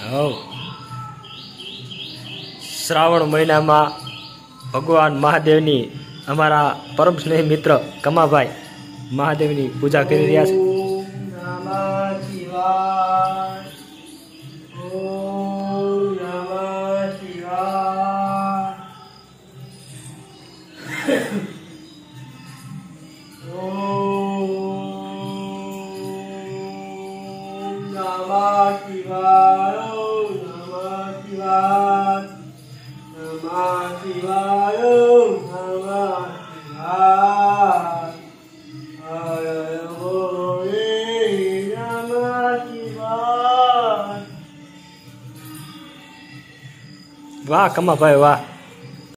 हव श्रावण महीना में भगवान महादेव नी अमरा परम स्नेही मित्र कमाभाई महादेव नी पूजा कर रहा है। वाह कमा भाई वाह।